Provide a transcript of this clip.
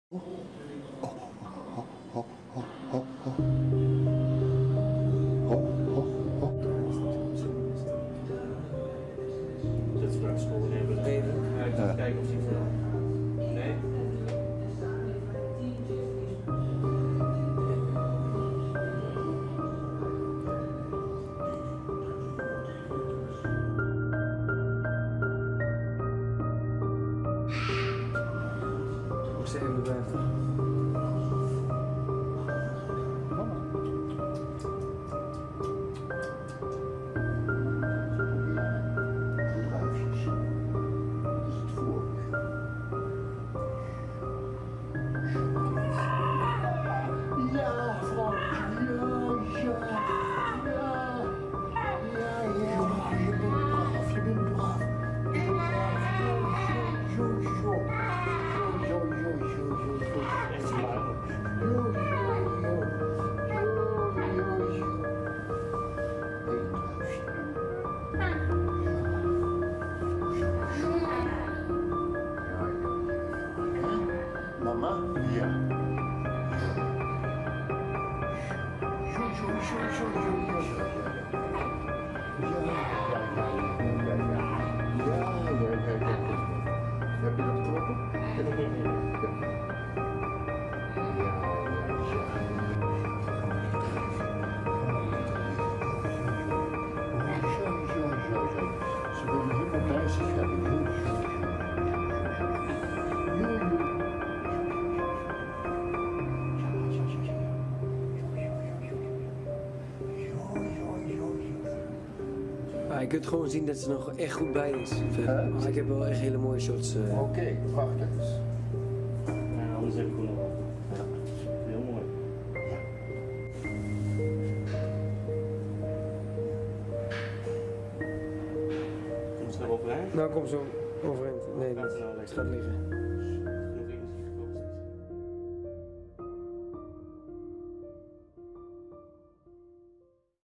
Dat is straks gewoon even reden. Ik ga kijken of hij voor. Nee? Hoe zijn we erbij? Mama? Ja. Heb je dat getrokken? Ze willen helemaal bij zich hebben. Je kunt gewoon zien dat ze nog echt goed bij is. Maar ik heb wel echt hele mooie shots. Oké, wacht even. Ja, anders heb ik gewoon nog wat. Ja, heel mooi. Komt ze nog overeind? Nou, kom zo overeind. Nee, Gaat ze niet. nou Het lekker? gaat liggen.